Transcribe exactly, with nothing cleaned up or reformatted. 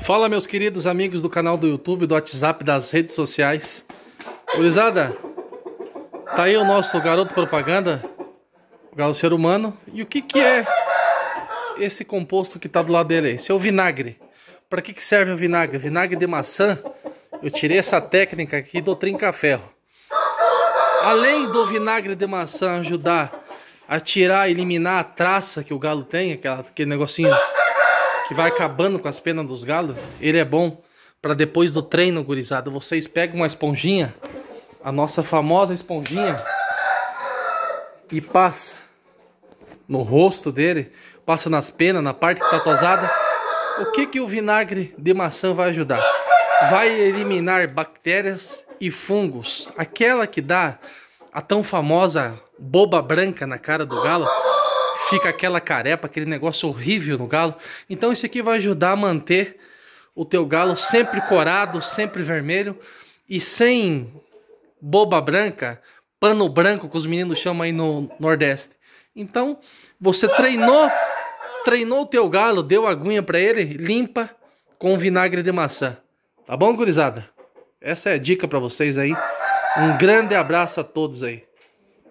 Fala, meus queridos amigos do canal do YouTube, do WhatsApp, das redes sociais. Gurizada, tá aí o nosso garoto propaganda, o galo ser humano. E o que que é esse composto que tá do lado dele aí? Esse é o vinagre. Para que que serve o vinagre? Vinagre de maçã. Eu tirei essa técnica aqui do trinca-ferro. Além do vinagre de maçã ajudar a tirar, eliminar a traça que o galo tem, aquela, aquele negocinho que vai acabando com as penas dos galos, ele é bom para depois do treino, gurizada. Vocês pegam uma esponjinha, a nossa famosa esponjinha, e passa no rosto dele, passa nas penas, na parte que tá tosada. O que que o vinagre de maçã vai ajudar? Vai eliminar bactérias e fungos. Aquela que dá a tão famosa boba branca na cara do galo. Fica aquela carepa, aquele negócio horrível no galo. Então isso aqui vai ajudar a manter o teu galo sempre corado, sempre vermelho e sem boba branca, pano branco que os meninos chamam aí no Nordeste. Então você treinou, treinou o teu galo, deu aguinha para ele, limpa com vinagre de maçã. Tá bom, gurizada? Essa é a dica para vocês aí. Um grande abraço a todos aí.